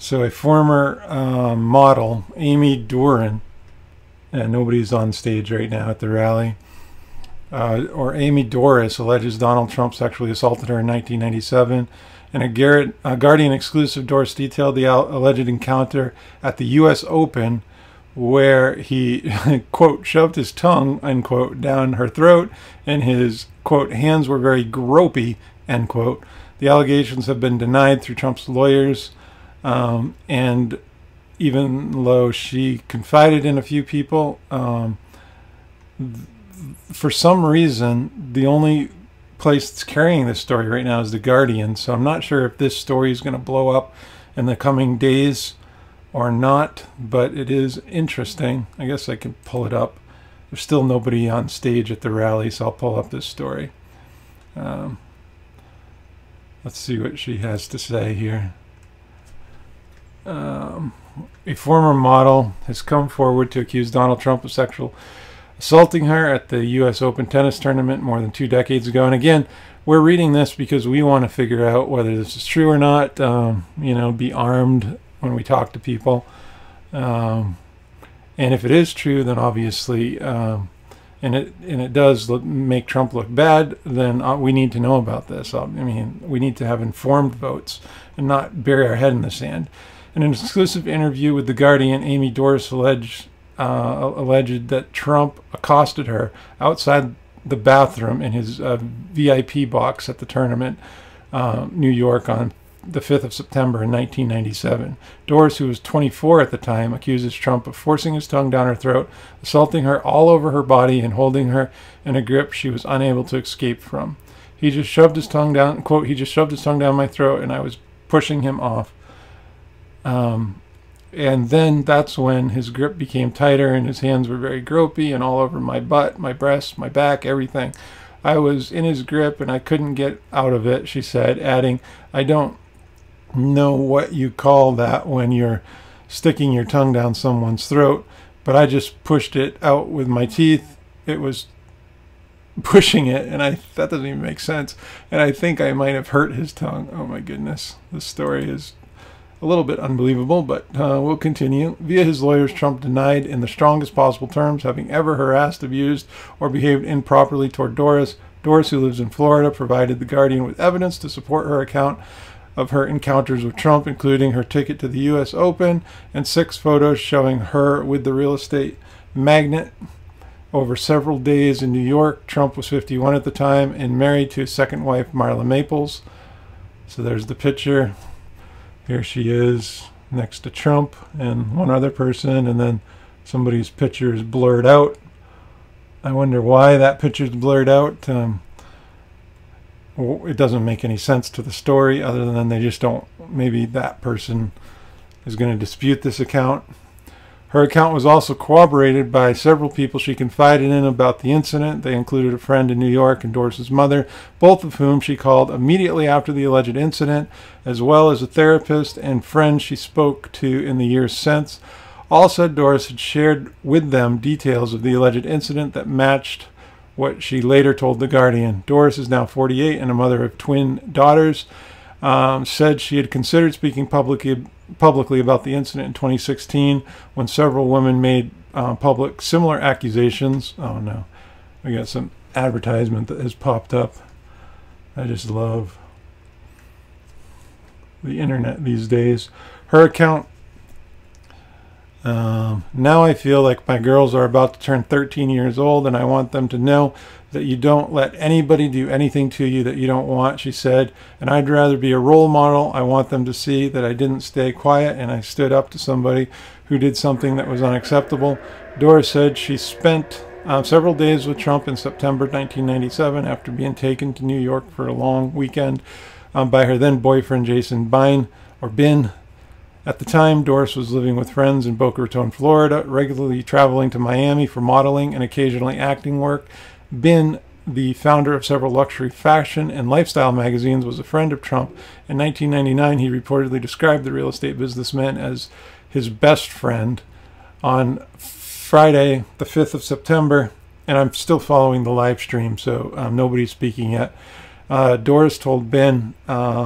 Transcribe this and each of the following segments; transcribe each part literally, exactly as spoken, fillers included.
So a former uh, model, Amy Doran, and nobody's on stage right now at the rally, uh, or Amy Doris, alleges Donald Trump sexually assaulted her in nineteen ninety-seven. And a, Garrett, a Guardian exclusive, Doris detailed the alleged encounter at the U S Open, where he, quote, shoved his tongue, unquote, down her throat, and his, quote, hands were very gropey, end quote. The allegations have been denied through Trump's lawyers, um, and even though she confided in a few people, um, for some reason, the only place that's carrying this story right now is the Guardian. So I'm not sure if this story is going to blow up in the coming days or not, but it is interesting. I guess I can pull it up. There's still nobody on stage at the rally, so I'll pull up this story. Um, let's see what she has to say here. Um, a former model has come forward to accuse Donald Trump of sexual assaulting her at the U S Open tennis tournament more than two decades ago. And again, we're reading this because we want to figure out whether this is true or not. Um, you know, be armed when we talk to people. Um, and if it is true, then obviously, um, and it and it does look, make Trump look bad, then uh, we need to know about this. I mean, we need to have informed votes and not bury our head in the sand. In an exclusive interview with The Guardian, Amy Doris alleged, uh, alleged that Trump accosted her outside the bathroom in his uh, V I P box at the tournament, uh, New York, on the fifth of September in nineteen ninety-seven. Doris, who was twenty-four at the time, accuses Trump of forcing his tongue down her throat, assaulting her all over her body, and holding her in a grip she was unable to escape from. He just shoved his tongue down, quote, he just shoved his tongue down my throat, and I was pushing him off. Um, and then that's when his grip became tighter, and his hands were very gropey and all over my butt, my breasts, my back, everything. I was in his grip, and I couldn't get out of it, she said, adding, I don't know what you call that when you're sticking your tongue down someone's throat, but I just pushed it out with my teeth. It was pushing it, and I that doesn't even make sense. And I think I might have hurt his tongue. Oh my goodness, this story is a little bit unbelievable, but uh, we'll continue. Via his lawyers, Trump denied in the strongest possible terms having ever harassed, abused, or behaved improperly toward Doris. Doris, who lives in Florida, provided The Guardian with evidence to support her account of her encounters with Trump, including her ticket to the U S Open and six photos showing her with the real estate magnate over several days in New York. Trump was fifty-one at the time and married to his second wife, Marla Maples. So there's the picture. Here she is next to Trump and one other person, and then somebody's picture is blurred out. I wonder why that picture is blurred out. Um, it doesn't make any sense to the story, other than they just don't, maybe that person is going to dispute this account. Her account was also corroborated by several people she confided in about the incident. They included a friend in New York and Doris's mother, both of whom she called immediately after the alleged incident, as well as a therapist and friend she spoke to in the years since. All said Doris had shared with them details of the alleged incident that matched what she later told The Guardian. Doris is now forty-eight and a mother of twin daughters. Um, said she had considered speaking publicly publicly about the incident in twenty sixteen when several women made uh, public similar accusations. Oh no, we got some advertisement that has popped up. I just love the internet these days. Her account, um, now I feel like my girls are about to turn thirteen years old, and I want them to know that you don't let anybody do anything to you that you don't want, she said, and I'd rather be a role model. I want them to see that I didn't stay quiet and I stood up to somebody who did something that was unacceptable. Doris said she spent uh, several days with Trump in September nineteen ninety-seven after being taken to New York for a long weekend um, by her then boyfriend Jason Bine, or Bin. At the time, Doris was living with friends in Boca Raton, Florida, regularly traveling to Miami for modeling and occasionally acting work. Bin, the founder of several luxury fashion and lifestyle magazines, was a friend of Trump. In nineteen ninety-nine, he reportedly described the real estate businessman as his best friend. On Friday, the fifth of September, and I'm still following the live stream, so um, nobody's speaking yet, uh, Doris told Ben um,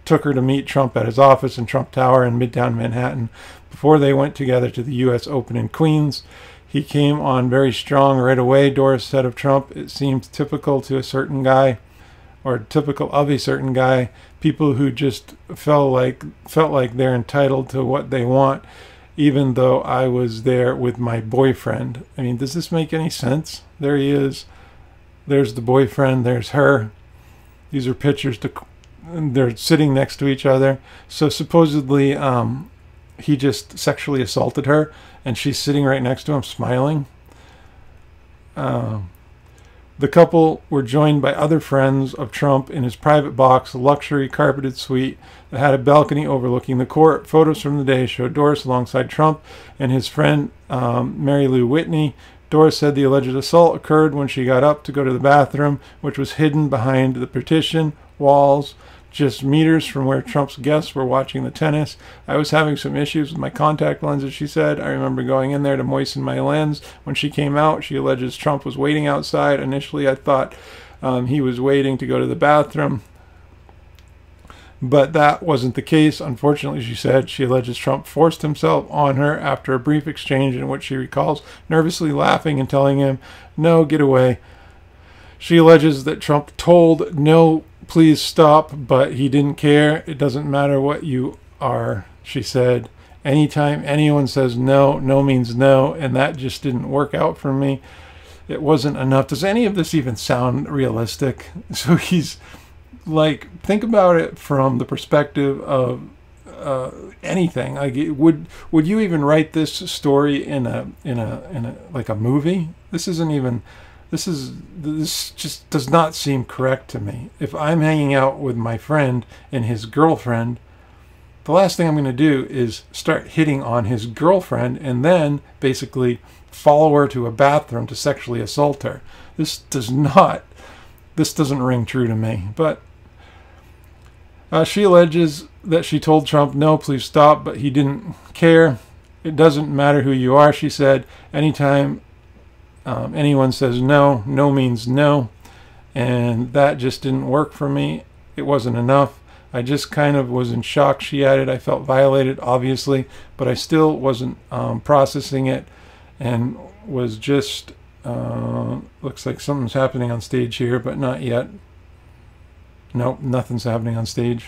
took her to meet Trump at his office in Trump Tower in Midtown Manhattan before they went together to the U S Open in Queens. He came on very strong right away, Doris said of Trump. It seemed typical to a certain guy, or typical of a certain guy, people who just felt like felt like they're entitled to what they want, even though I was there with my boyfriend. I mean, does this make any sense? There he is. There's the boyfriend. There's her. These are pictures to, they're sitting next to each other. So supposedly um, he just sexually assaulted her, and she's sitting right next to him smiling. Uh, the couple were joined by other friends of Trump in his private box, a luxury carpeted suite that had a balcony overlooking the court. Photos from the day showed Doris alongside Trump and his friend um, Mary Lou Whitney. Doris said the alleged assault occurred when she got up to go to the bathroom, which was hidden behind the partition walls, just meters from where Trump's guests were watching the tennis. I was having some issues with my contact lenses, she said. I remember going in there to moisten my lens. When she came out, she alleges Trump was waiting outside. Initially, I thought um, he was waiting to go to the bathroom, but that wasn't the case. Unfortunately, she said, she alleges Trump forced himself on her after a brief exchange in which she recalls nervously laughing and telling him, "No, get away." She alleges that Trump told, "No, please stop," but he didn't care. It doesn't matter what you are, she said. Anytime anyone says no, no means no, and that just didn't work out for me. It wasn't enough. Does any of this even sound realistic? So he's like, think about it from the perspective of uh, anything. Like, would would you even write this story in a in a in a like a movie? This isn't even. This is this just does not seem correct to me. If I'm hanging out with my friend and his girlfriend, the last thing I'm going to do is start hitting on his girlfriend and then basically follow her to a bathroom to sexually assault her. This does not, this doesn't ring true to me. But uh, she alleges that she told Trump, "No, please stop," but he didn't care. It doesn't matter who you are, she said. Anytime Um, anyone says no, no means no, and that just didn't work for me. It wasn't enough. I just kind of was in shock, she added. I felt violated, obviously, but I still wasn't um, processing it, and was just, uh, looks like something's happening on stage here, but not yet. Nope, nothing's happening on stage.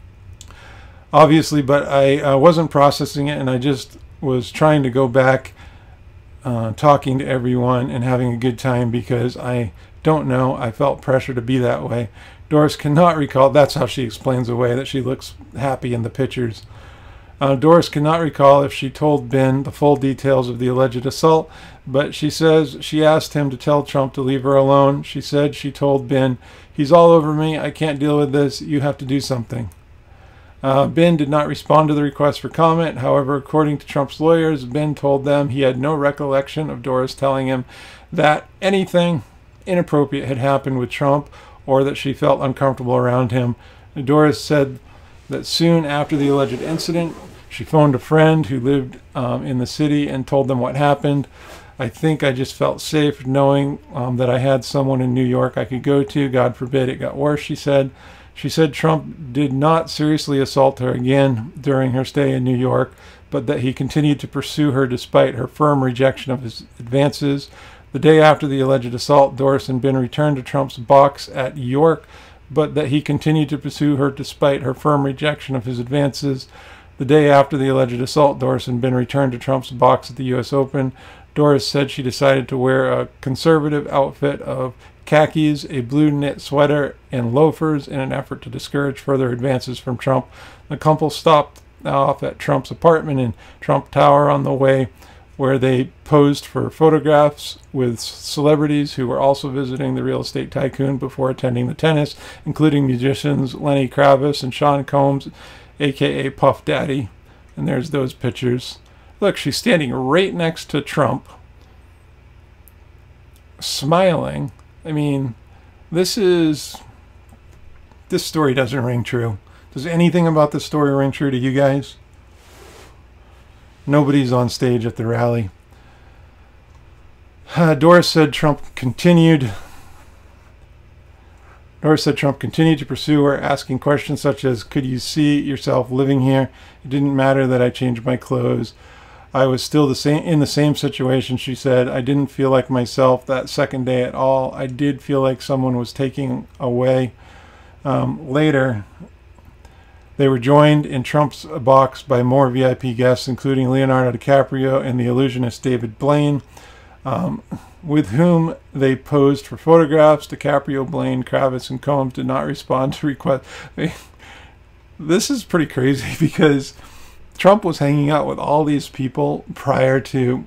Obviously, but I uh, wasn't processing it, and I just was trying to go back Uh, talking to everyone and having a good time, because I don't know, I felt pressure to be that way. Doris cannot recall, that's how she explains away that she looks happy in the pictures. Uh, Doris cannot recall if she told Ben the full details of the alleged assault, but she says she asked him to tell Trump to leave her alone. She said she told Ben, "He's all over me, I can't deal with this, you have to do something." Uh, Ben did not respond to the request for comment. However, according to Trump's lawyers, Ben told them he had no recollection of Doris telling him that anything inappropriate had happened with Trump, or that she felt uncomfortable around him. Doris said that soon after the alleged incident, she phoned a friend who lived um, in the city and told them what happened. "I think I just felt safe knowing um, that I had someone in New York I could go to. God forbid it got worse," she said. She said Trump did not seriously assault her again during her stay in New York, but that he continued to pursue her despite her firm rejection of his advances. The day after the alleged assault, Doris and Ben returned to Trump's box at York, but that he continued to pursue her despite her firm rejection of his advances. The day after the alleged assault, Doris and Ben returned to Trump's box at the U S Open. Doris said she decided to wear a conservative outfit of khakis, a blue knit sweater, and loafers in an effort to discourage further advances from Trump. The couple stopped off at Trump's apartment in Trump Tower on the way, where they posed for photographs with celebrities who were also visiting the real estate tycoon before attending the tennis, including musicians Lenny Kravitz and Sean Combs, aka Puff Daddy. And there's those pictures. Look, she's standing right next to Trump, smiling. I mean, this is, this story doesn't ring true. Does anything about this story ring true to you guys? Nobody's on stage at the rally. Uh, Doris said Trump continued Doris said Trump continued to pursue her, asking questions such as, could you see yourself living here? It didn't matter that I changed my clothes. I was still the same in the same situation, she said. I didn't feel like myself that second day at all. I did feel like someone was taking away. Um, later, they were joined in Trump's box by more V I P guests, including Leonardo DiCaprio and the illusionist David Blaine, um, with whom they posed for photographs. DiCaprio, Blaine, Kravitz, and Combs did not respond to requests. I mean, this is pretty crazy because Trump was hanging out with all these people prior to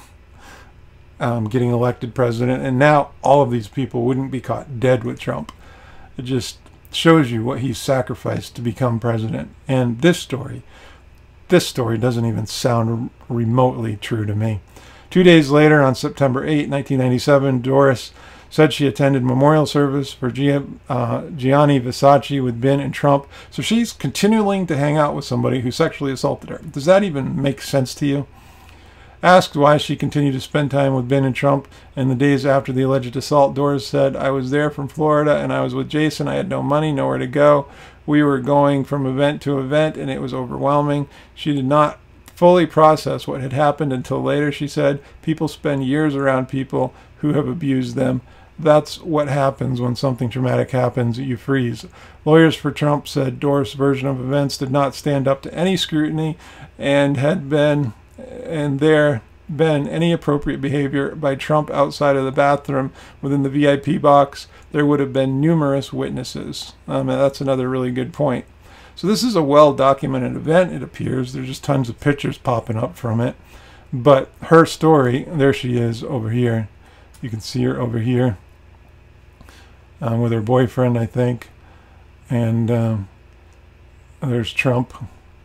um, getting elected president, and now all of these people wouldn't be caught dead with Trump. It just shows you what he sacrificed to become president. And this story, this story doesn't even sound remotely true to me. Two days later, on September eighth, nineteen ninety-seven, Doris said she attended memorial service for Gia, uh, Gianni Versace with Ben and Trump. So she's continuing to hang out with somebody who sexually assaulted her. Does that even make sense to you? Asked why she continued to spend time with Ben and Trump in the days after the alleged assault, Doris said, I was there from Florida and I was with Jason. I had no money, nowhere to go. We were going from event to event and it was overwhelming. She did not fully process what had happened until later, she said. People spend years around people who have abused them. That's what happens when something traumatic happens. You freeze. Lawyers for Trump said Doris' version of events did not stand up to any scrutiny and had been, and there been any appropriate behavior by Trump outside of the bathroom within the V I P box, there would have been numerous witnesses. Um, and that's another really good point. So this is a well-documented event, it appears. There's just tons of pictures popping up from it. But her story, there she is over here. You can see her over here um, with her boyfriend, I think. And um, there's Trump.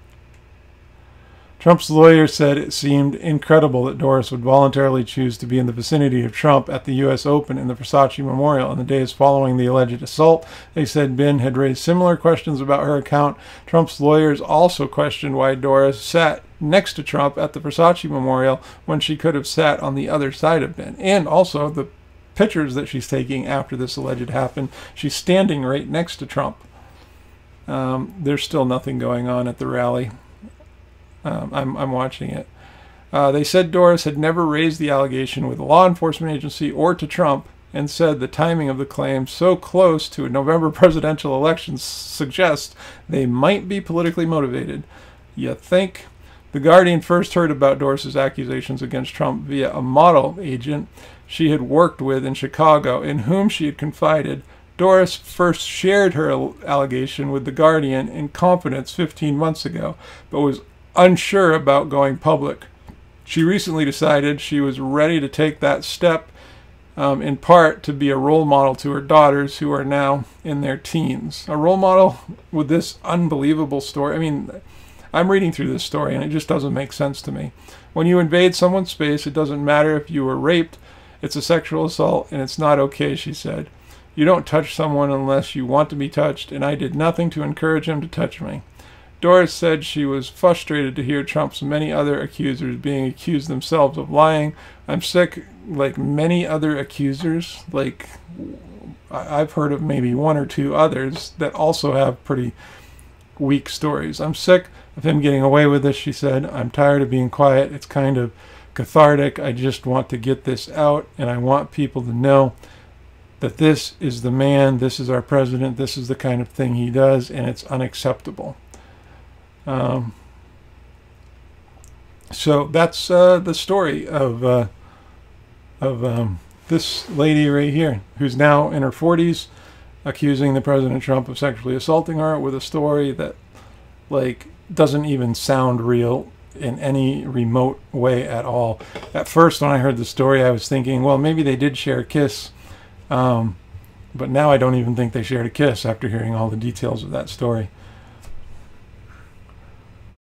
Trump's lawyer said it seemed incredible that Doris would voluntarily choose to be in the vicinity of Trump at the U S Open in the Versace Memorial in the days following the alleged assault. They said Ben had raised similar questions about her account. Trump's lawyers also questioned why Doris sat next to Trump at the Versace Memorial when she could have sat on the other side of Ben. And also the pictures that she's taking after this alleged happened, she's standing right next to Trump. Um, there's still nothing going on at the rally. Um, I'm, I'm watching it. Uh, they said Doris had never raised the allegation with a law enforcement agency or to Trump, and said the timing of the claims so close to a November presidential election suggests they might be politically motivated. You think? The Guardian first heard about Doris's accusations against Trump via a model agent she had worked with in Chicago, in whom she had confided. Doris first shared her allegation with The Guardian in confidence fifteen months ago, but was unsure about going public. She recently decided she was ready to take that step, um, in part to be a role model to her daughters, who are now in their teens. A role model with this unbelievable story. I mean, I'm reading through this story and it just doesn't make sense to me. When you invade someone's space, it doesn't matter if you were raped. It's a sexual assault and it's not okay, she said. You don't touch someone unless you want to be touched, and I did nothing to encourage him to touch me. Doris said she was frustrated to hear Trump's many other accusers being accused themselves of lying. I'm sick, like many other accusers, like I've heard of maybe one or two others that also have pretty weak stories. I'm sick of him getting away with this, she said. I'm tired of being quiet. It's kind of cathartic. I just want to get this out, and I want people to know that this is the man, this is our president, this is the kind of thing he does, and it's unacceptable. Um, so that's uh, the story of uh, of um, this lady right here, who's now in her forties, accusing the President Trump of sexually assaulting her, with a story that, like, doesn't even sound real in any remote way at all. At first, when I heard the story, I was thinking, well, maybe they did share a kiss, um, but now I don't even think they shared a kiss after hearing all the details of that story.